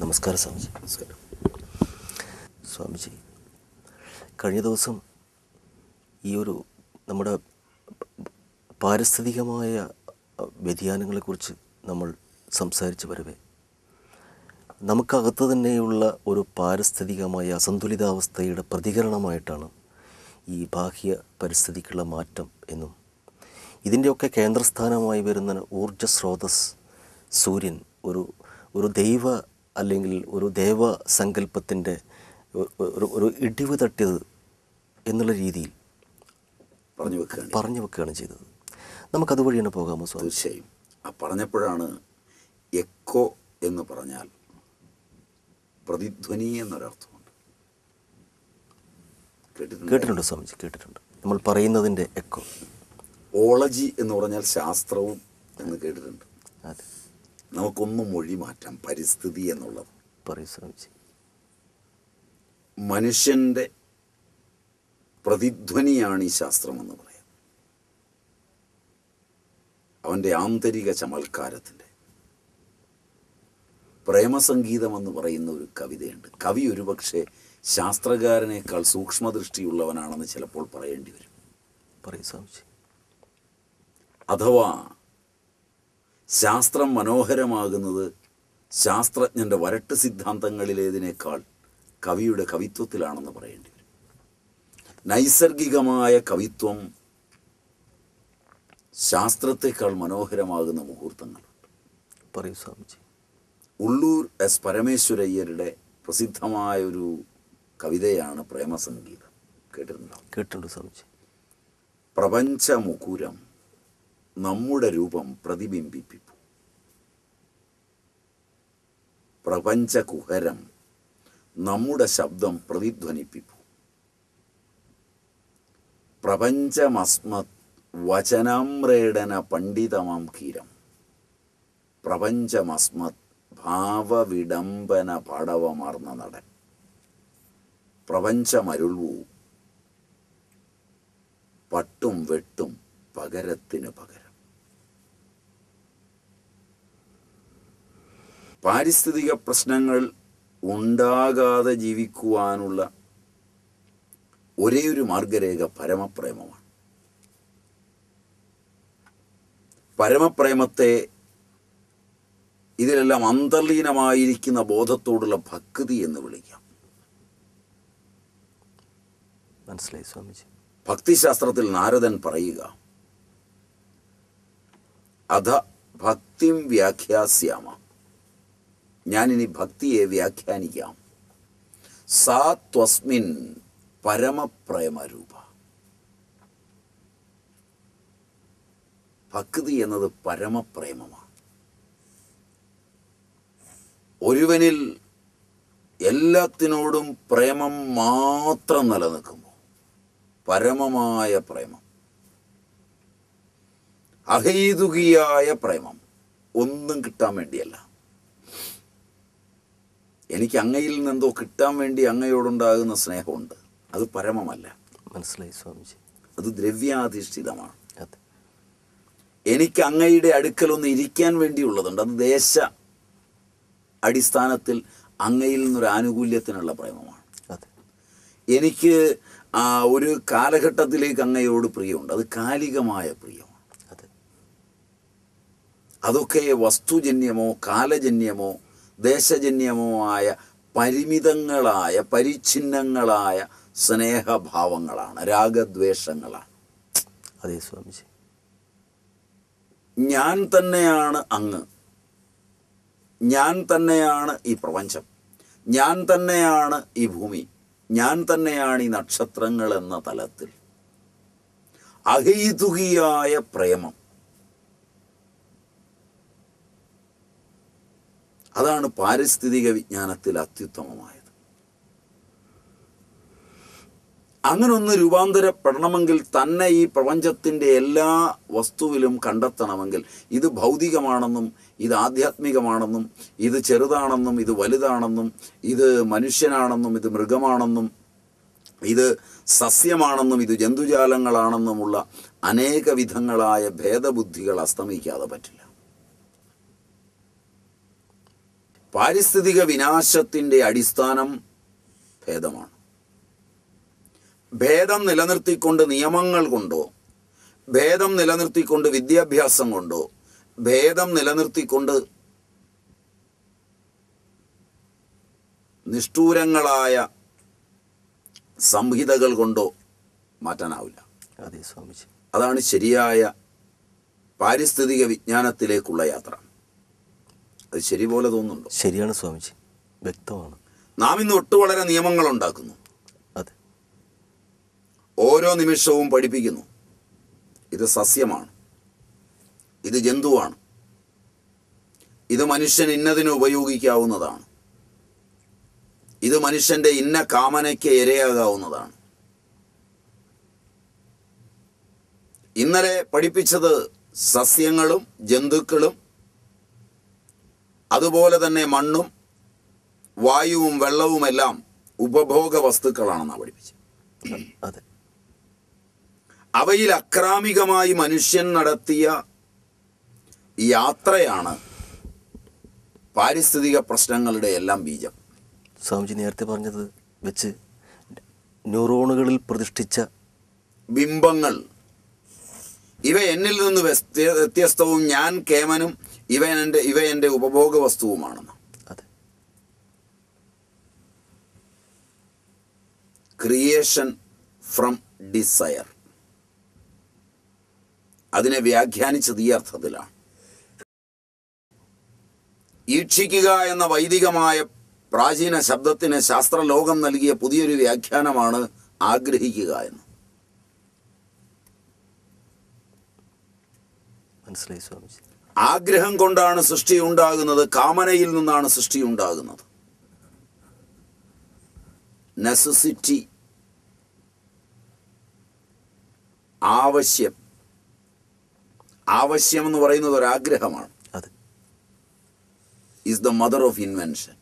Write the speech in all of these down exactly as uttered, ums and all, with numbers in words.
നമസ്കാരം സ്വാമിജി. നമസ്കാരം സ്വാമിജി. കഴിഞ്ഞ ദിവസം ഈ ഒരു നമ്മുടെ പാരിസ്ഥിതികമായ വ്യതിയാനങ്ങളെക്കുറിച്ച് നമ്മൾ സംസാരിച്ച് വരവേ നമുക്കകത്ത് തന്നെയുള്ള ഒരു പാരിസ്ഥിതികമായ അസന്തുലിതാവസ്ഥയുടെ പ്രതികരണമായിട്ടാണ് ഈ ബാഹ്യ പരിസ്ഥിതിക്കുള്ള മാറ്റം എന്നും ഇതിൻ്റെയൊക്കെ കേന്ദ്രസ്ഥാനമായി വരുന്ന ഊർജ്ജ സ്രോതസ് സൂര്യൻ ഒരു ഒരു ദൈവ അല്ലെങ്കിൽ ഒരു ദേവ സങ്കല്പത്തിൻ്റെ ഒരു ഒരു ഇടിവ് തട്ടിയത് എന്നുള്ള രീതിയിൽ പറഞ്ഞു വെക്കുകയാണ് പറഞ്ഞു വെക്കുകയാണ് ചെയ്തത്. നമുക്കതുവഴി തന്നെ പോകാമോ സ്വാമി? തീർച്ചയായും. ആ പറഞ്ഞപ്പോഴാണ് എക്കോ എന്ന് പറഞ്ഞാൽ പ്രതിധ്വനി എന്നൊരർത്ഥമുണ്ട്. കേട്ടിട്ടുണ്ട് സ്വാമിജി, കേട്ടിട്ടുണ്ട്. നമ്മൾ പറയുന്നതിൻ്റെ എക്കോ. ഓളജി എന്ന് പറഞ്ഞാൽ ശാസ്ത്രവും എന്ന് കേട്ടിട്ടുണ്ട്. അതെ, നമുക്കൊന്നും മൊഴി മാറ്റാം. പരിസ്ഥിതി എന്നുള്ളത് പറയൂ സ്വാമിജി. മനുഷ്യൻ്റെ പ്രതിധ്വനിയാണ് ഈ ശാസ്ത്രമെന്ന് പറയാം. അവൻ്റെ ആന്തരിക ചമൽക്കാരത്തിൻ്റെ പ്രേമസംഗീതമെന്ന് പറയുന്ന ഒരു കവിതയുണ്ട്. കവി ഒരുപക്ഷെ ശാസ്ത്രകാരനേക്കാൾ സൂക്ഷ്മദൃഷ്ടിയുള്ളവനാണെന്ന് ചിലപ്പോൾ പറയേണ്ടി വരും. പറയൂ സ്വാമിജി. അഥവാ ശാസ്ത്രം മനോഹരമാകുന്നത് ശാസ്ത്രജ്ഞൻ്റെ വരട്ട് സിദ്ധാന്തങ്ങളിലേതിനേക്കാൾ കവിയുടെ കവിത്വത്തിലാണെന്ന് പറയേണ്ടി വരും. നൈസർഗികമായ കവിത്വം ശാസ്ത്രത്തെക്കാൾ മനോഹരമാകുന്ന മുഹൂർത്തങ്ങളുണ്ട്. പറയൂ സ്വാമിജി. ഉള്ളൂർ എസ് പരമേശ്വരയ്യരുടെ പ്രസിദ്ധമായൊരു കവിതയാണ് പ്രേമസംഗീതം. കേട്ടിട്ടുണ്ടോ? കേട്ടിട്ടുണ്ട് സ്വാമിജി. പ്രപഞ്ചമുകുരം നമ്മുടെ രൂപം പ്രതിബിംബിപ്പിപ്പു, പ്രപഞ്ചകുഹരം നമ്മുടെ ശബ്ദം പ്രതിധ്വനിപ്പിപ്പു, പ്രപഞ്ചമസ്മത് വചനാമ്രേടന പണ്ഡിതമാം കീരം, പ്രപഞ്ചമസ്മത് ഭാവവിഡംബന പാടവമാർന്ന നടൻ, പ്രപഞ്ചമരുൾവൂ പട്ടും വെട്ടും പകരത്തിന് പകരം. പാരിസ്ഥിതിക പ്രശ്നങ്ങൾ ഉണ്ടാകാതെ ജീവിക്കുവാനുള്ള ഒരേ ഒരു മാർഗരേഖ പരമപ്രേമമാണ്. പരമപ്രേമത്തെ ഇതിലെല്ലാം അന്തർലീനമായിരിക്കുന്ന ബോധത്തോടുള്ള ഭക്തി എന്ന് വിളിക്കാം. മനസ്സിലായി സ്വാമിജി. ഭക്തിശാസ്ത്രത്തിൽ നാരദൻ പറയുക, അധ ഭക്തിം വ്യാഖ്യാസ്യാമ, ഞാനിനി ഭക്തിയെ വ്യാഖ്യാനിക്കാം. സാ ത്വസ്മിൻ പരമപ്രേമരൂപ. ഭക്തി എന്നത് പരമപ്രേമമാണ്. ഒരുവനിൽ എല്ലാത്തിനോടും പ്രേമം മാത്രം നിലനിൽക്കുമ്പോൾ പരമമായ പ്രേമം, അഹൈതുകിയായ പ്രേമം, ഒന്നും കിട്ടാൻ വേണ്ടിയല്ല. എനിക്ക് അങ്ങയിൽ നിന്നെന്തോ കിട്ടാൻ വേണ്ടി അങ്ങയോടുണ്ടാകുന്ന സ്നേഹമുണ്ട്, അത് പരമമല്ല. മനസ്സിലായി സ്വാമിജി. അത് ദ്രവ്യാധിഷ്ഠിതമാണ്. അതെ. എനിക്ക് അങ്ങയുടെ അടുക്കലൊന്ന് ഇരിക്കാൻ വേണ്ടിയുള്ളതുണ്ട്, അത് ദേശ അടിസ്ഥാനത്തിൽ അങ്ങയിൽ നിന്നൊരു ആനുകൂല്യത്തിനുള്ള പ്രേമമാണ്. അതെ. എനിക്ക് ആ ഒരു കാലഘട്ടത്തിലേക്ക് അങ്ങയോട് പ്രിയമുണ്ട്, അത് കാലികമായ പ്രിയമാണ്. അതെ. അതൊക്കെ വസ്തുജന്യമോ കാലജന്യമോ ദേശജന്യമോ ആയ പരിമിതങ്ങളായ പരിച്ഛിന്നങ്ങളായ സ്നേഹഭാവങ്ങളാണ്, രാഗദ്വേഷങ്ങളാണ്. അതെ സ്വാമിജി. ഞാൻ തന്നെയാണ് അങ്ങ്, ഞാൻ തന്നെയാണ് ഈ പ്രപഞ്ചം, ഞാൻ തന്നെയാണ് ഈ ഭൂമി, ഞാൻ തന്നെയാണ് ഈ നക്ഷത്രങ്ങൾ എന്ന തലത്തിൽ അഹൈതുകിയായ പ്രേമം, അതാണ് പാരിസ്ഥിതിക വിജ്ഞാനത്തിൽ അത്യുത്തമമായത്. അങ്ങനെ ഒന്ന് രൂപാന്തരപ്പെടണമെങ്കിൽ തന്നെ ഈ പ്രപഞ്ചത്തിൻ്റെ എല്ലാ വസ്തുവിലും കണ്ടെത്തണമെങ്കിൽ ഇത് ഭൗതികമാണെന്നും ഇത് ആധ്യാത്മികമാണെന്നും ഇത് ചെറുതാണെന്നും ഇത് വലുതാണെന്നും ഇത് മനുഷ്യനാണെന്നും ഇത് മൃഗമാണെന്നും ഇത് സസ്യമാണെന്നും ഇത് ജന്തുജാലങ്ങളാണെന്നുമുള്ള അനേക വിധങ്ങളായ ഭേദബുദ്ധികൾ അസ്തമിക്കാതെ പറ്റില്ല. പാരിസ്ഥിതിക വിനാശത്തിൻ്റെ അടിസ്ഥാനം ഭേദമാണ്. ഭേദം നിലനിർത്തിക്കൊണ്ട് നിയമങ്ങൾ കൊണ്ടോ, ഭേദം നിലനിർത്തിക്കൊണ്ട് വിദ്യാഭ്യാസം കൊണ്ടോ, ഭേദം നിലനിർത്തിക്കൊണ്ട് നിഷ്ഠൂരങ്ങളായ സംഹിതകൾ കൊണ്ടോ മാറ്റാനാവില്ല. അതെ സ്വാമിജി. അതാണ് ശരിയായ പാരിസ്ഥിതിക വിജ്ഞാനത്തിലേക്കുള്ള യാത്ര. അത് ശരി പോലെ തോന്നുന്നുണ്ടോ? ശരിയാണ് സ്വാമിജി, വ്യക്തമാണ്. നാം ഇന്ന് ഒട്ടു വളരെ നിയമങ്ങൾ ഉണ്ടാക്കുന്നു. അതെ. ഓരോ നിമിഷവും പഠിപ്പിക്കുന്നു. ഇത് സസ്യമാണ്, ഇത് ജന്തുവാണ്, ഇത് മനുഷ്യൻ ഇന്നതിന് ഉപയോഗിക്കാവുന്നതാണ്, ഇത് മനുഷ്യൻ്റെ ഇന്ന കാമനയ്ക്ക് ഇരയാകാവുന്നതാണ്. ഇന്നലെ പഠിപ്പിച്ചത് സസ്യങ്ങളും ജന്തുക്കളും അതുപോലെ തന്നെ മണ്ണും വായുവും വെള്ളവുമെല്ലാം ഉപഭോഗ വസ്തുക്കളാണെന്നാണ് പഠിപ്പിച്ചത്. അതെ. അവയിൽ അക്രാമികമായി മനുഷ്യൻ നടത്തിയ യാത്രയാണ് പാരിസ്ഥിതിക പ്രശ്നങ്ങളുടെ എല്ലാം ബീജം. സ്വാമിജി നേരത്തെ പറഞ്ഞത് വെച്ച് ന്യൂറോണുകളിൽ പ്രതിഷ്ഠിച്ച ബിംബങ്ങൾ, ഇവ എന്നിൽ നിന്ന് വ്യത്യ- വ്യത്യസ്തവും ഞാൻ കേമനും ഇവ എൻ്റെ ഇവ എൻ്റെ ഉപഭോഗ വസ്തുവുമാണെന്ന്. അതെ. ക്രിയേഷൻ ഫ്രം ഡിസയർ, അതിനെ വ്യാഖ്യാനിച്ചത് ഈ അർത്ഥത്തിലാണ്. ഈക്ഷിക്കുക എന്ന വൈദികമായ പ്രാചീന ശബ്ദത്തിന് ശാസ്ത്രലോകം നൽകിയ പുതിയൊരു വ്യാഖ്യാനമാണ് ആഗ്രഹിക്കുക എന്ന്. മനസ്സിലായി സ്വാമിജി. ആഗ്രഹം കൊണ്ടാണ് സൃഷ്ടി ഉണ്ടാകുന്നത്, കാമനയിൽ നിന്നാണ് സൃഷ്ടി ഉണ്ടാകുന്നത്. നെസസിറ്റി, ആവശ്യം. ആവശ്യം എന്ന് പറയുന്നത് ഒരാഗ്രഹമാണ്. അതെ. Is the mother of invention.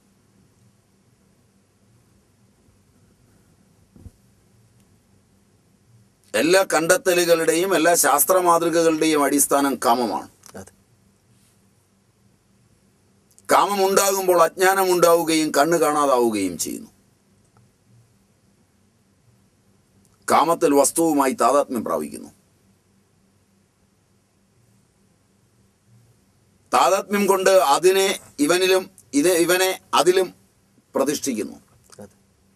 എല്ലാ കണ്ടെത്തലുകളുടെയും എല്ലാ ശാസ്ത്ര മാതൃകകളുടെയും അടിസ്ഥാനം കാമമാണ്. അതെ. കാമം ഉണ്ടാകുമ്പോൾ അജ്ഞാനം ഉണ്ടാവുകയും കണ്ണ് കാണാതാവുകയും ചെയ്യുന്നു. കാമത്തിൽ വസ്തുവുമായി താതാത്മ്യം പ്രാപിക്കുന്നു. താതാത്മ്യം കൊണ്ട് അതിനെ ഇവനിലും ഇത് ഇവനെ അതിലും പ്രതിഷ്ഠിക്കുന്നു. അതെ.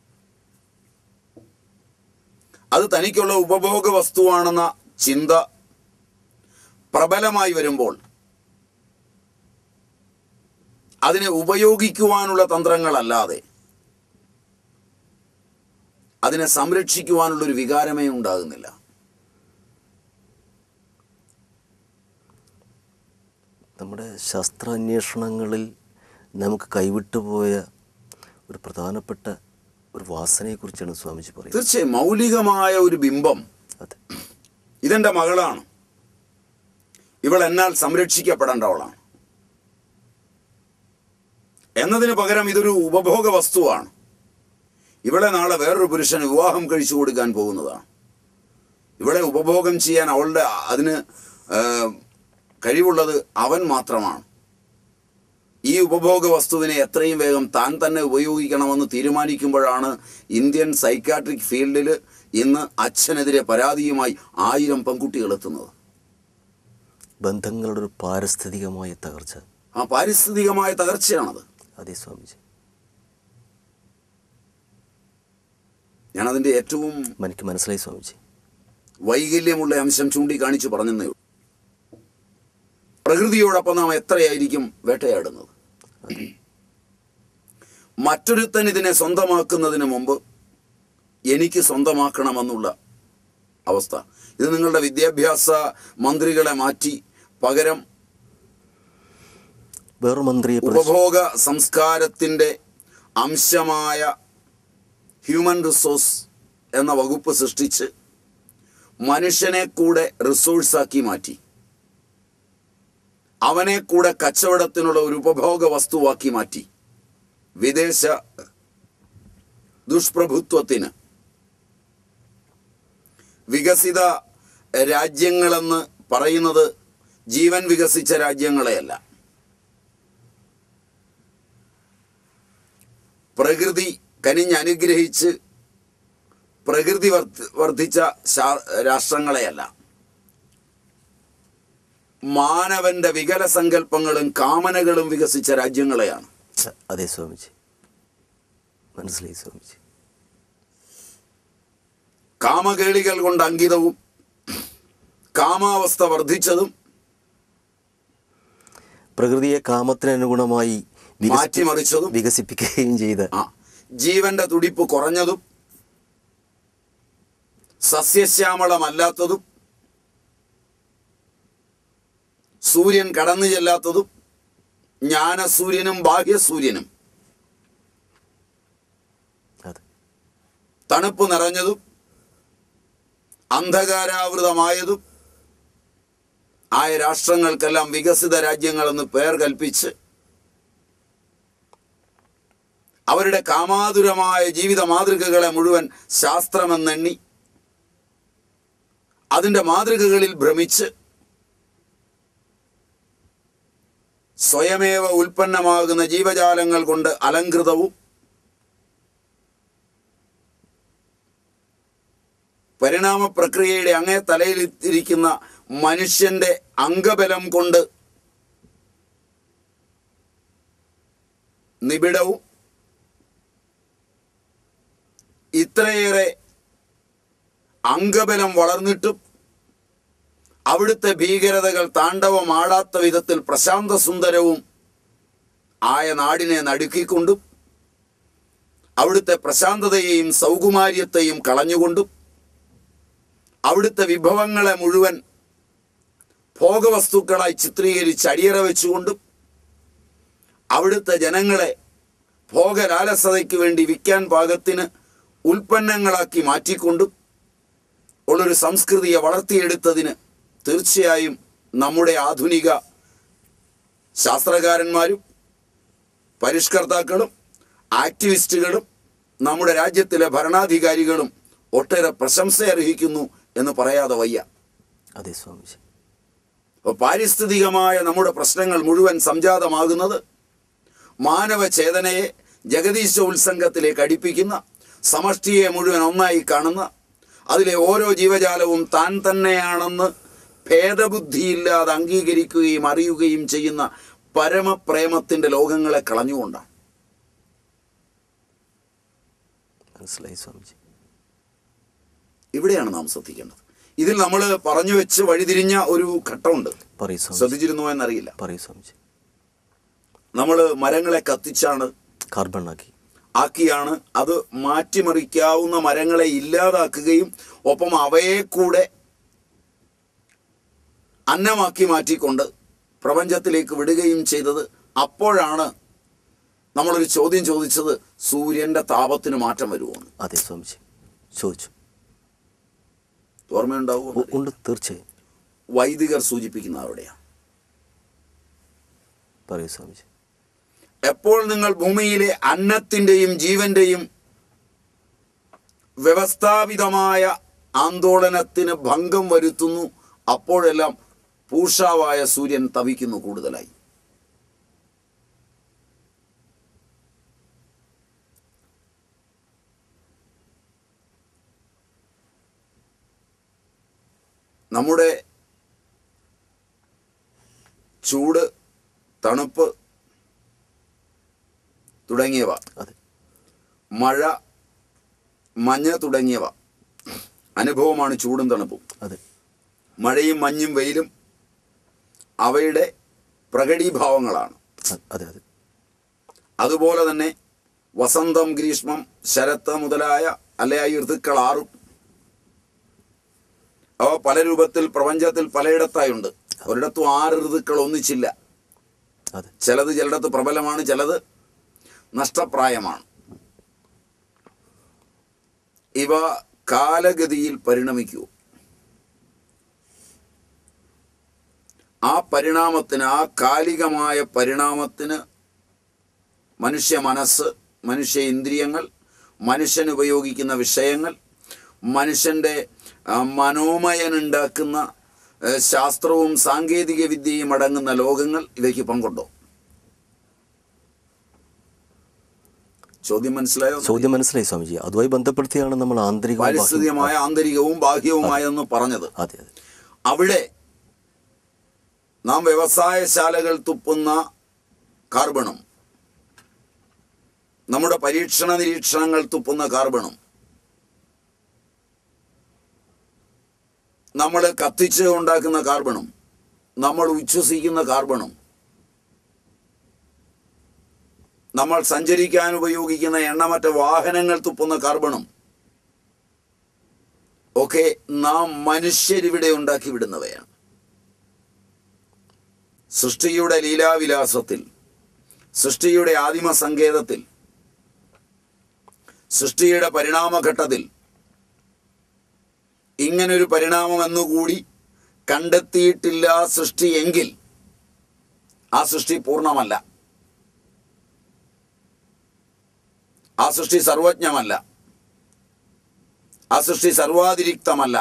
അത് തനിക്കുള്ള ഉപഭോഗ വസ്തുവാണെന്ന ചിന്ത പ്രബലമായി വരുമ്പോൾ അതിനെ ഉപയോഗിക്കുവാനുള്ള തന്ത്രങ്ങളല്ലാതെ അതിനെ സംരക്ഷിക്കുവാനുള്ളൊരു വികാരമേ ഉണ്ടാകുന്നില്ല. നമ്മുടെ ശാസ്ത്രാന്വേഷണങ്ങളിൽ നമുക്ക് കൈവിട്ടുപോയ ഒരു പ്രധാനപ്പെട്ട ഒരു വാസനയെക്കുറിച്ചാണ് സ്വാമിജി പറയുന്നത്. തീർച്ചയായും മൗലികമായ ഒരു ബിംബം. അതെ. ഇതെൻ്റെ മകളാണ്, ഇവൾ എന്നാൽ സംരക്ഷിക്കപ്പെടേണ്ടവളാണ് എന്നതിന് പകരം ഇതൊരു ഉപഭോഗ വസ്തുവാണ്. ഇവളെ നാളെ വേറൊരു പുരുഷന് വിവാഹം കഴിച്ചു കൊടുക്കാൻ പോകുന്നതാണ്. ഇവളെ ഉപഭോഗം ചെയ്യാൻ അവളുടെ അതിന് കഴിവുള്ളത് അവൻ മാത്രമാണ്. ഈ ഉപഭോഗ വസ്തുവിനെ എത്രയും വേഗം താൻ തന്നെ ഉപയോഗിക്കണമെന്ന് തീരുമാനിക്കുമ്പോഴാണ് ഇന്ത്യൻ സൈക്കാട്രിക് ഫീൽഡിൽ ഇന്ന് അച്ഛനെതിരെ പരാതിയുമായി ആയിരം പെൺകുട്ടികൾ എത്തുന്നത്. ബന്ധങ്ങളുടെ ഒരു പാരിസ്ഥിതികമായ തകർച്ച. ആ പാരിസ്ഥിതികമായ തകർച്ചയാണത്. അതെ സ്വാമിജി. ഞാനതിൻ്റെ ഏറ്റവും എനിക്ക് മനസ്സിലായി സ്വാമിജി. വൈകല്യമുള്ള അംശം ചൂണ്ടിക്കാണിച്ചു പറഞ്ഞതേ ഉള്ളൂ. പ്രകൃതിയോടൊപ്പം നാം എത്രയായിരിക്കും വേട്ടയാടുന്നത്? മറ്റൊരുത്തൻ ഇതിനെ സ്വന്തമാക്കുന്നതിന് മുമ്പ് എനിക്ക് സ്വന്തമാക്കണമെന്നുള്ള അവസ്ഥ. ഇത് നിങ്ങളുടെ വിദ്യാഭ്യാസ മന്ത്രികളെ മാറ്റി പകരം വേറെ മന്ത്രിയെ ഉപഭോഗ സംസ്കാരത്തിൻ്റെ അംശമായ ഹ്യൂമൻ റിസോഴ്സ് എന്ന വകുപ്പ് സൃഷ്ടിച്ച് മനുഷ്യനെ കൂടെ റിസോഴ്സാക്കി മാറ്റി, അവനെ കൂടെ കച്ചവടത്തിനുള്ള ഒരു ഉപഭോഗ വസ്തുവാക്കി മാറ്റി. വിദേശ ദുഷ്പ്രഭുത്വത്തിന് വികസിത രാജ്യങ്ങളെന്ന് പറയുന്നത് ജീവൻ വികസിച്ച രാജ്യങ്ങളെയല്ല, പ്രകൃതി കനിഞ്ഞനുഗ്രഹിച്ച് പ്രകൃതി വർദ്ധ വർദ്ധിച്ച രാഷ്ട്രങ്ങളെയല്ല, മാനവന്റെ വികല സങ്കല്പങ്ങളും കാമനകളും വികസിച്ച രാജ്യങ്ങളെയാണ്. അതെ സ്വാമിജി, മനസ്സിലായി സ്വാമിജി. കാമകേളികൾ കൊണ്ട് അങ്കിതവും കാമാവസ്ഥ വർദ്ധിച്ചതും പ്രകൃതിയെ കാമത്തിനനുഗുണമായി മാറ്റിമറിച്ചതും വികസിപ്പിക്കുകയും ചെയ്ത ജീവന്റെ തുടിപ്പ് കുറഞ്ഞതും സസ്യശ്യാമളമല്ലാത്തതും സൂര്യൻ കടന്നു ചെല്ലാത്തതും ജ്ഞാനസൂര്യനും ബാഹ്യസൂര്യനും തണുപ്പ് നിറഞ്ഞതും അന്ധകാരാവൃതമായതും ആയ രാഷ്ട്രങ്ങൾക്കെല്ലാം വികസിത രാജ്യങ്ങളെന്ന് പേർ കൽപ്പിച്ച് അവരുടെ കാമാതുരമായ ജീവിത മാതൃകകളെ മുഴുവൻ ശാസ്ത്രമെന്നെണ്ണി അതിൻ്റെ മാതൃകകളിൽ ഭ്രമിച്ച് സ്വയമേവ ഉൽപ്പന്നമാകുന്ന ജീവജാലങ്ങൾ കൊണ്ട് അലങ്കൃതവും പരിണാമ പ്രക്രിയയുടെ അങ്ങേ തലയിലിരിക്കുന്ന മനുഷ്യന്റെ അംഗബലം കൊണ്ട് നിബിഡവും ഇത്രയേറെ അംഗബലം വളർന്നിട്ടും അവിടുത്തെ ഭീകരതകൾ താണ്ഡവമാടാത്ത വിധത്തിൽ പ്രശാന്ത സുന്ദരവും ആയ നാടിനെ നടുക്കിക്കൊണ്ടും അവിടുത്തെ പ്രശാന്തതയെയും സൗകുമാര്യത്തെയും കളഞ്ഞുകൊണ്ടും അവിടുത്തെ വിഭവങ്ങളെ മുഴുവൻ ഭോഗവസ്തുക്കളായി ചിത്രീകരിച്ച് അടിയറ വെച്ചുകൊണ്ടും അവിടുത്തെ ജനങ്ങളെ ഭോഗലാലസതയ്ക്ക് വേണ്ടി വിൽക്കാൻ പാകത്തിന് ഉൽപ്പന്നങ്ങളാക്കി മാറ്റിക്കൊണ്ടും ഉള്ളൊരു സംസ്കൃതിയെ വളർത്തിയെടുത്തതിന് തീർച്ചയായും നമ്മുടെ ആധുനിക ശാസ്ത്രകാരന്മാരും പരിഷ്കർത്താക്കളും ആക്ടിവിസ്റ്റുകളും നമ്മുടെ രാജ്യത്തിലെ ഭരണാധികാരികളും ഒട്ടേറെ പ്രശംസ അർഹിക്കുന്നു എന്ന് പറയാതെ വയ്യ. അതെ സ്വാമിജി. അപ്പോൾ പാരിസ്ഥിതികമായ നമ്മുടെ പ്രശ്നങ്ങൾ മുഴുവൻ സംജാതമാകുന്നത് മാനവചേതനയെ ജഗദീശ ഉത്സംഗത്തിലേക്ക് അടുപ്പിക്കുന്ന, സമഷ്ടിയെ മുഴുവൻ ഒന്നായി കാണുന്ന, അതിലെ ഓരോ ജീവജാലവും താൻ തന്നെയാണെന്ന് ഭേദബുദ്ധിയില്ലാതെ അംഗീകരിക്കുകയും അറിയുകയും ചെയ്യുന്ന പരമപ്രേമത്തിൻ്റെ ലോകങ്ങളെ കളഞ്ഞുകൊണ്ടാണ്. മനസ്സിലായി സ്വാമിജി. ഇവിടെയാണ് നാം ശ്രദ്ധിക്കേണ്ടത്. ഇതിൽ നമ്മൾ പറഞ്ഞു വെച്ച് വഴിതിരിഞ്ഞ ഒരു ഘട്ടമുണ്ട്. ശ്രദ്ധിച്ചിരുന്നോ എന്നറിയില്ല. നമ്മൾ മരങ്ങളെ കത്തിച്ചാണ് കാർബൺ ആക്കി ആക്കിയാണ് അത് മാറ്റിമറിക്കാവുന്ന മരങ്ങളെ ഇല്ലാതാക്കുകയും ഒപ്പം അവയെ കൂടെ അന്നമാക്കി മാറ്റിക്കൊണ്ട് പ്രപഞ്ചത്തിലേക്ക് വിടുകയും ചെയ്തത്. അപ്പോഴാണ് നമ്മളൊരു ചോദ്യം ചോദിച്ചത്, സൂര്യന്റെ താപത്തിന് മാറ്റം വരുമോ? അതെ സ്വാമിജി, ചോദിച്ചു. ഓർമ്മയുണ്ടാവുമോ? ഉണ്ട്, തീർച്ചയായും. വൈദികർ സൂചിപ്പിക്കുന്ന അവിടെയാണ്. പറയൂ സ്വാമിജി. എപ്പോൾ നിങ്ങൾ ഭൂമിയിലെ അന്നത്തിൻ്റെയും ജീവന്റെയും വ്യവസ്ഥാപിതമായ ആന്തോളനത്തിന് ഭംഗം വരുത്തുന്നു, അപ്പോഴെല്ലാം പൂഷാവായ സൂര്യൻ തപിക്കുന്നു കൂടുതലായി. നമ്മുടെ ചൂട്, തണുപ്പ് തുടങ്ങിയവ, മഴ, മഞ്ഞ് തുടങ്ങിയവ അനുഭവമാണ് ചൂടും തണുപ്പും. മഴയും മഞ്ഞും വെയിലും അവയുടെ പ്രകടീഭാവങ്ങളാണ്. അതുപോലെ തന്നെ വസന്തം, ഗ്രീഷ്മം, ശരത്ത് മുതലായ അല്ലയായി ഋതുക്കൾ ആറും അവ പല രൂപത്തിൽ പ്രപഞ്ചത്തിൽ പലയിടത്തായുണ്ട്. ഒരിടത്തും ആറ് ഋതുക്കൾ ഒന്നിച്ചില്ല. ചിലത് ചിലയിടത്ത് പ്രബലമാണ്, ചിലത് നഷ്ടപ്രായമാണ്. ഇവ കാലഗതിയിൽ പരിണമിക്കൂ. ആ പരിണാമത്തിന്, ആ കാലികമായ പരിണാമത്തിന് മനുഷ്യ മനസ്സ്, മനുഷ്യ ഇന്ദ്രിയങ്ങൾ, മനുഷ്യൻ ഉപയോഗിക്കുന്ന വിഷയങ്ങൾ, മനുഷ്യൻ്റെ മനോമയനുണ്ടാക്കുന്ന ശാസ്ത്രവും സാങ്കേതിക വിദ്യയും അടങ്ങുന്ന ലോകങ്ങൾ ഇവയ്ക്ക് പങ്കുണ്ടോ? ചോദ്യം മനസ്സിലായോ? ചോദ്യം മനസ്സിലായി സ്വാമിജി. അതുമായി ബന്ധപ്പെടുത്തിയാണ് നമ്മൾ ആന്തരിക പാരിസ്ഥിതികമായ ആന്തരികവും ബാഹ്യവുമായെന്ന് പറഞ്ഞത്. അതെ അതെ. അവിടെ നാം വ്യവസായശാലകൾ തുപ്പുന്ന കാർബണും നമ്മുടെ പരീക്ഷണ നിരീക്ഷണങ്ങൾ തുപ്പുന്ന കാർബണും നമ്മൾ കത്തിച്ച് ഉണ്ടാക്കുന്ന കാർബണും നമ്മൾ ഉച്ഛ്വസിക്കുന്ന കാർബണും നമ്മൾ സഞ്ചരിക്കാൻ ഉപയോഗിക്കുന്ന എണ്ണമറ്റ വാഹനങ്ങൾ തുപ്പുന്ന കാർബണും ഒക്കെ നാം മനുഷ്യരിവിടെ ഉണ്ടാക്കി വിടുന്നവയാണ്. സൃഷ്ടിയുടെ ലീലാവിലാസത്തിൽ, സൃഷ്ടിയുടെ ആദിമ സങ്കേതത്തിൽ, സൃഷ്ടിയുടെ പരിണാമഘട്ടത്തിൽ ഇങ്ങനൊരു പരിണാമം എന്നുകൂടി കണ്ടെത്തിയിട്ടില്ല സൃഷ്ടി എങ്കിൽ ആ സൃഷ്ടി പൂർണ്ണമല്ല, ആ സൃഷ്ടി സർവജ്ഞമല്ല, ആ സൃഷ്ടി സർവാതിരിക്തമല്ല.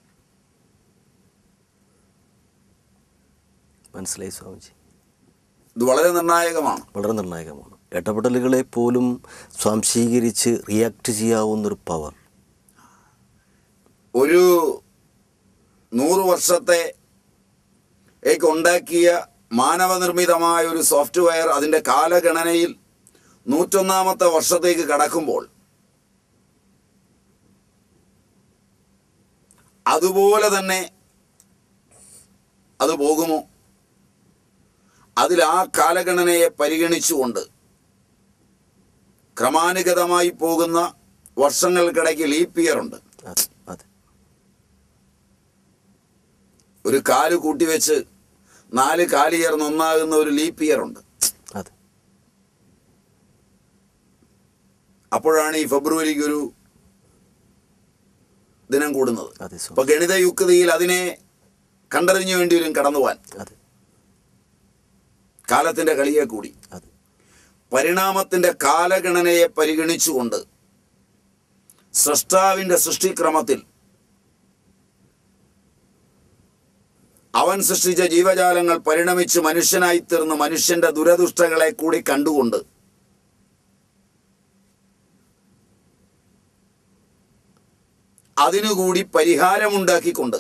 മനസ്സിലായി സ്വാമിജി. ഇത് വളരെ നിർണായകമാണ്. വളരെ നിർണായകമാണ്. ഇടപെടലുകളെ പോലും സ്വാംശീകരിച്ച് റിയാക്ട് ചെയ്യാവുന്നൊരു പവർ. ഒരു നൂറ് വർഷത്തെ ഉണ്ടാക്കിയ മാനവനിർമ്മിതമായ ഒരു സോഫ്റ്റ്വെയർ അതിൻ്റെ കാലഗണനയിൽ നൂറ്റൊന്നാമത്തെ വർഷത്തേക്ക് കടക്കുമ്പോൾ അതുപോലെ തന്നെ അത് പോകുമോ? അതിൽ ആ കാലഗണനയെ പരിഗണിച്ചുകൊണ്ട് ക്രമാനുഗതമായി പോകുന്ന വർഷങ്ങൾക്കിടയ്ക്ക് ലീപ്പ് ഇയർ ഉണ്ട്. ഒരു കാല് കൂട്ടിവെച്ച് നാല് കാല് ചേർന്ന് ഒന്നാകുന്ന ഒരു ലീപ്പ് ഇയർ ഉണ്ട്. അപ്പോഴാണ് ഈ ഫെബ്രുവരിക്ക് ഒരു ദിനം കൂടുന്നത്. അപ്പൊ ഗണിത യുക്തിയിൽ അതിനെ കണ്ടറിഞ്ഞു വേണ്ടി വരും കടന്നു പോവാൻ. കാലത്തിന്റെ കളിയെ കൂടി പരിണാമത്തിന്റെ കാലഗണനയെ പരിഗണിച്ചുകൊണ്ട് സൃഷ്ടാവിന്റെ സൃഷ്ടിക്രമത്തിൽ അവൻ സൃഷ്ടിച്ച ജീവജാലങ്ങൾ പരിണമിച്ച് മനുഷ്യനായിത്തീർന്ന് മനുഷ്യന്റെ ദുരദുഷ്ടകളെ കൂടി കണ്ടുകൊണ്ട് അതിനുകൂടി പരിഹാരമുണ്ടാക്കിക്കൊണ്ട്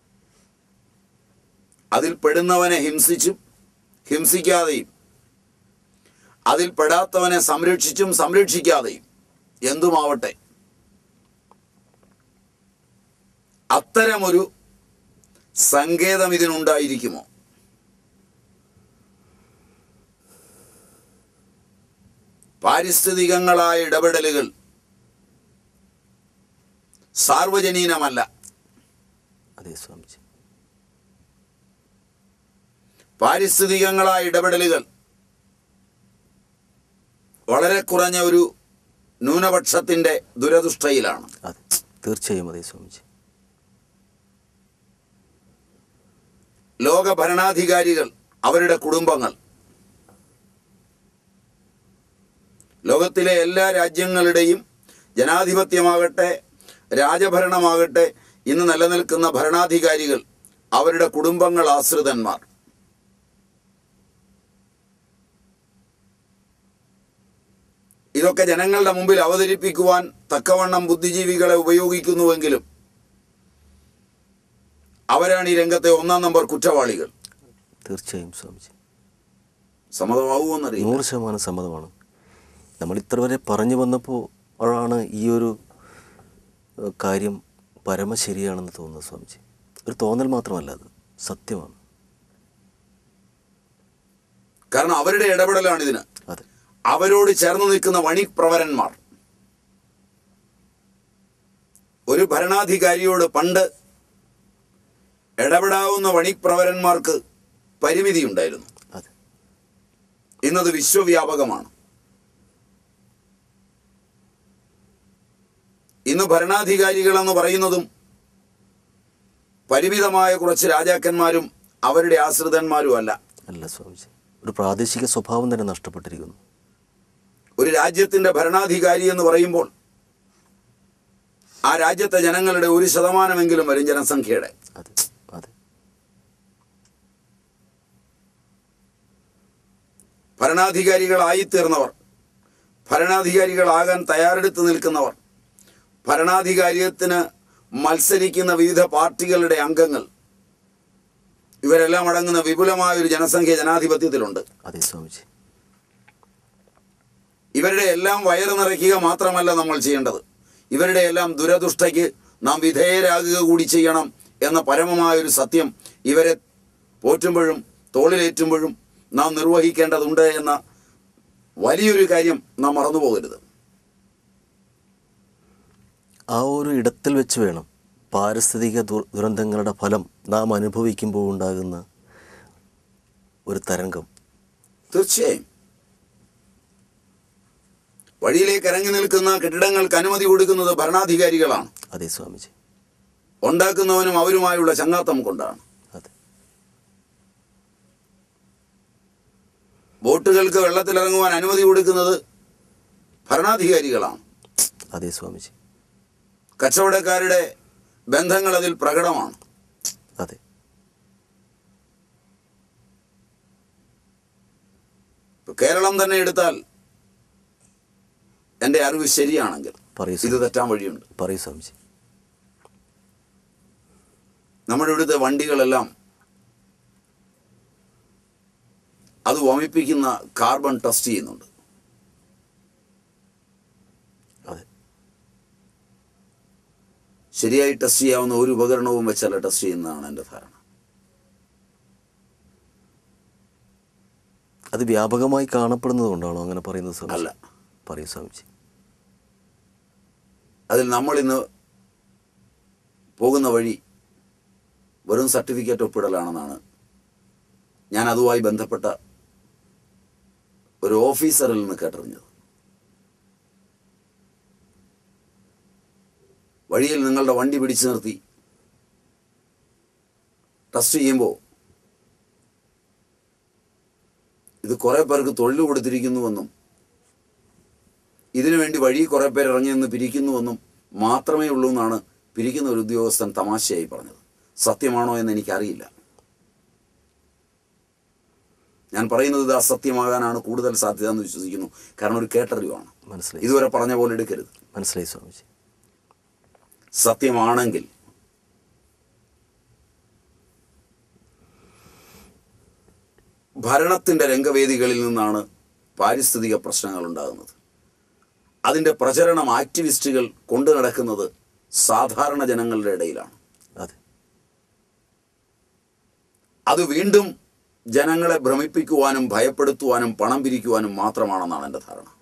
അതിൽ പെടുന്നവനെ ഹിംസിച്ചും ഹിംസിക്കാതെയും അതിൽ പെടാത്തവനെ സംരക്ഷിച്ചും സംരക്ഷിക്കാതെയും എന്തുമാവട്ടെ അത്തരമൊരു സങ്കേതം ഇതിനുണ്ടായിരിക്കുമോ? പാരിസ്ഥിതികങ്ങളായ ഇടപെടലുകൾ സാർവജനീനമല്ല. അതെ സ്വാമിജി. പാരിസ്ഥിതികങ്ങളായ ഇടപെടലുകൾ വളരെ കുറഞ്ഞ ഒരു ന്യൂനപക്ഷത്തിന്റെ ദുരദുഷ്ടയിലാണ്. അതെ തീർച്ചയായും. അതെ സ്വാമിജി. ലോക ഭരണാധികാരികൾ, അവരുടെ കുടുംബങ്ങൾ, ലോകത്തിലെ എല്ലാ രാജ്യങ്ങളുടെയും ജനാധിപത്യമാകട്ടെ രാജഭരണമാകട്ടെ ഇന്ന് നിലനിൽക്കുന്ന ഭരണാധികാരികൾ, അവരുടെ കുടുംബങ്ങൾ, ആശ്രിതന്മാർ, ഇതൊക്കെ ജനങ്ങളുടെ മുമ്പിൽ അവതരിപ്പിക്കുവാൻ തക്കവണ്ണം ബുദ്ധിജീവികളെ ഉപയോഗിക്കുന്നുവെങ്കിലും അവരാണ് ഈ രംഗത്തെ ഒന്നാം നമ്പർ കുറ്റവാളികൾ. തീർച്ചയായും സ്വാമിജി. സമ്മതമാവുമെന്നറിയാം. നൂറ് ശതമാനം സമ്മതമാണ്. നമ്മൾ ഇത്ര വരെ പറഞ്ഞു വന്നപ്പോൾ ആണ് ഈ ഒരു കാര്യം പരമ ശരിയാണെന്ന് തോന്നുന്നത് സ്വാമിജി. ഒരു തോന്നൽ മാത്രമല്ല, അത് സത്യമാണ്. കാരണം അവരുടെ ഇടപെടലാണ് ഇതിന്. അതെ. അവരോട് ചേർന്ന് നിൽക്കുന്ന വണിപ്രവരന്മാർ, ഒരു ഭരണാധികാരിയോട് പണ്ട് ഇടപെടാവുന്ന വണിപ്രവരന്മാർക്ക് പരിമിതിയുണ്ടായിരുന്നു. ഇന്നത് വിശ്വവ്യാപകമാണ്. ഇന്ന് ഭരണാധികാരികളെന്ന് പറയുന്നതും പരിമിതമായ കുറച്ച് രാജാക്കന്മാരും അവരുടെ ആശ്രിതന്മാരും അല്ല. അല്ല സ്വാമിജി. ഒരു പ്രാദേശിക സ്വഭാവം തന്നെ നഷ്ടപ്പെട്ടിരിക്കുന്നു. ഒരു രാജ്യത്തിന്റെ ഭരണാധികാരി എന്ന് പറയുമ്പോൾ ആ രാജ്യത്തെ ജനങ്ങളുടെ ഒരു ശതമാനമെങ്കിലും വരും ജനസംഖ്യയുടെ. അതെ അതെ. ഭരണാധികാരികളായിത്തീർന്നവർ ഭരണാധികാരികളാകാൻ തയ്യാറെടുത്ത് നിൽക്കുന്നവർ, ഭരണാധികാരിയത്തിന് മത്സരിക്കുന്ന വിവിധ പാർട്ടികളുടെ അംഗങ്ങൾ, ഇവരെല്ലാം അടങ്ങുന്ന വിപുലമായ ഒരു ജനസംഖ്യ ജനാധിപത്യത്തിലുണ്ട്. അതെ സ്വാമിജി. ഇവരുടെ എല്ലാം വയറ് നിറയ്ക്കുക മാത്രമല്ല നമ്മൾ ചെയ്യേണ്ടത്, ഇവരുടെ എല്ലാം ദുരദുഷ്ടയ്ക്ക് നാം വിധേയരാകുക കൂടി ചെയ്യണം എന്ന പരമമായൊരു സത്യം ഇവരെ പോറ്റുമ്പോഴും തോളിലേറ്റുമ്പോഴും നാം നിർവഹിക്കേണ്ടതുണ്ട് എന്ന വലിയൊരു കാര്യം നാം മറന്നു പോകരുത്. ആ ഒരു ഇടത്തിൽ വെച്ച് വേണം പാരിസ്ഥിതിക ദു ദുരന്തങ്ങളുടെ ഫലം നാം അനുഭവിക്കുമ്പോൾ ഉണ്ടാകുന്ന ഒരു തരംഗം. തീർച്ചയായും വഴിയിലേക്ക് ഇറങ്ങി നിൽക്കുന്ന കെട്ടിടങ്ങൾക്ക് അനുമതി കൊടുക്കുന്നത് ഭരണാധികാരികളാണ്. അതെ സ്വാമിജി. ഉണ്ടാക്കുന്നവനും അവരുമായുള്ള ചങ്ങാത്തം കൊണ്ടാണ്. അതെ. ബോട്ടുകൾക്ക് വെള്ളത്തിലിറങ്ങുവാൻ അനുമതി കൊടുക്കുന്നത് ഭരണാധികാരികളാണ്. അതെ സ്വാമിജി. കച്ചവടക്കാരുടെ ബന്ധങ്ങൾ അതിൽ പ്രകടമാണ്. അതെ. കേരളം തന്നെ എടുത്താൽ എൻ്റെ അറിവ് ശരിയാണെങ്കിൽ ഇത് തെറ്റാൻ വഴിയുണ്ട്. പറയൂ സ്വാമിജി. നമ്മുടെ ഇവിടുത്തെ വണ്ടികളെല്ലാം അത് വമിപ്പിക്കുന്ന കാർബൺ ടെസ്റ്റ് ചെയ്യുന്നുണ്ട്. അതെ. ശരിയായി ടെസ്റ്റ് ചെയ്യാവുന്ന ഒരു ഉപകരണവും വെച്ചല്ല ടെസ്റ്റ് ചെയ്യുന്നതാണ് എൻ്റെ ധാരണ. അത് വ്യാപകമായി കാണപ്പെടുന്നത് കൊണ്ടാണോ അങ്ങനെ പറയുന്നത് സ്വാമിജി? അല്ല. പറയൂ സ്വാമിജി. അതിൽ നമ്മളിന്ന് പോകുന്ന വഴി വെറും സർട്ടിഫിക്കറ്റ് ഒപ്പിടലാണെന്നാണ് ഞാൻ അതുമായി ബന്ധപ്പെട്ട ഒരു ഓഫീസറിൽ നിന്ന് കേട്ടറിഞ്ഞത്. വഴിയിൽ നിങ്ങളുടെ വണ്ടി പിടിച്ചു നിർത്തി ടെസ്റ്റ് ചെയ്യുമ്പോൾ ഇത് കുറേ പേർക്ക് തൊഴിൽ കൊടുത്തിരിക്കുന്നുവെന്നും ഇതിനുവേണ്ടി വഴി കുറേ പേർ ഇറങ്ങി നിന്ന് പിരിക്കുന്നുവെന്നും മാത്രമേ ഉള്ളൂ എന്നാണ് പിരിക്കുന്ന ഒരു ഉദ്യോഗസ്ഥൻ തമാശയായി പറഞ്ഞത്. സത്യമാണോ എന്ന് എനിക്കറിയില്ല. ഞാൻ പറയുന്നത് ഇത് അസത്യമാകാനാണ് കൂടുതൽ സാധ്യത എന്ന് വിശ്വസിക്കുന്നു. കാരണം ഒരു കേട്ടറിവാണ്. മനസ്സിലായി. ഇതുവരെ പറഞ്ഞ പോലെ എടുക്കരുത്. മനസ്സിലായി സ്വാമിജി. സത്യമാണെങ്കിൽ ഭരണത്തിൻ്റെ രംഗവേദികളിൽ നിന്നാണ് പാരിസ്ഥിതിക പ്രശ്നങ്ങൾ ഉണ്ടാകുന്നത്. അതിൻ്റെ പ്രചരണം ആക്ടിവിസ്റ്റുകൾ കൊണ്ടു നടക്കുന്നത് സാധാരണ ജനങ്ങളുടെ ഇടയിലാണ്. അതെ. അത് വീണ്ടും ജനങ്ങളെ ഭ്രമിപ്പിക്കുവാനും ഭയപ്പെടുത്തുവാനും പണം പിരിക്കുവാനും മാത്രമാണെന്നാണ് എൻ്റെ ധാരണ.